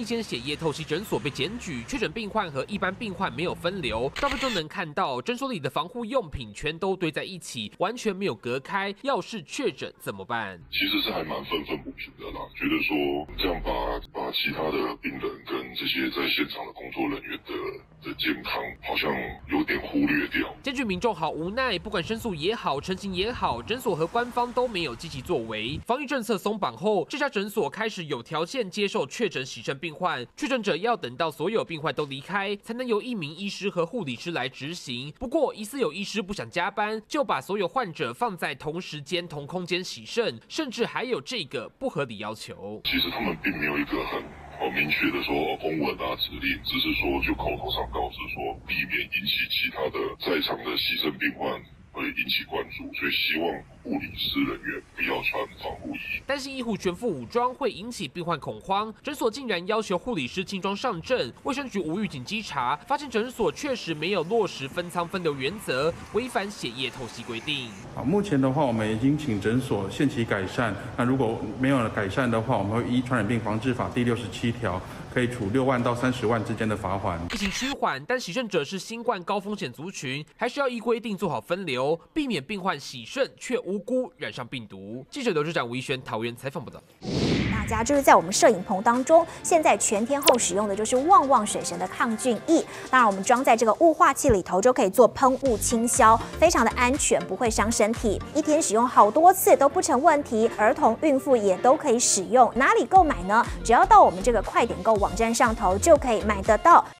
一间血液透析诊所被检举，确诊病患和一般病患没有分流，照片中能看到诊所里的防护用品全都堆在一起，完全没有隔开。要是确诊怎么办？ 其实是还蛮愤愤不平的啦，觉得说这样把其他的病人跟这些在现场的工作人员的健康好像有点忽略掉。 检举民众好无奈，不管申诉也好，陈情也好，诊所和官方都没有积极作为。防疫政策松绑后，这家诊所开始有条件接受确诊洗肾病患，确诊者要等到所有病患都离开，才能由1名医师和护理师来执行。不过，疑似有医师不想加班，就把所有患者放在同时间、同空间洗肾，甚至还有这个不合理要求。 其实他们并没有一个很明确的说公文啊指令，只是说就口头上告知说避免引起其他的在场的洗肾病患会引起关注，所以希望护理师人员不要穿防护衣。 担心医护全副武装会引起病患恐慌，诊所竟然要求护理师轻装上阵。卫生局无预警稽查，发现诊所确实没有落实分仓分流原则，违反血液透析规定。 好，目前的话，我们已经请诊所限期改善。那如果没有改善的话，我们会依《传染病防治法》第67条，可以处6万到30万之间的罚款。 疫情趋缓，但洗肾者是新冠高风险族群，还是要依规定做好分流，避免病患洗肾却无辜染上病毒。记者刘志展、吴一轩桃园采访报道。 大家就是在我们摄影棚当中，现在全天候使用的就是旺旺水神的抗菌液。当然，我们装在这个雾化器里头，就可以做喷雾清消，非常的安全，不会伤身体。一天使用好多次都不成问题，儿童、孕妇也都可以使用。哪里购买呢？只要到我们这个快点购网站上头就可以买得到。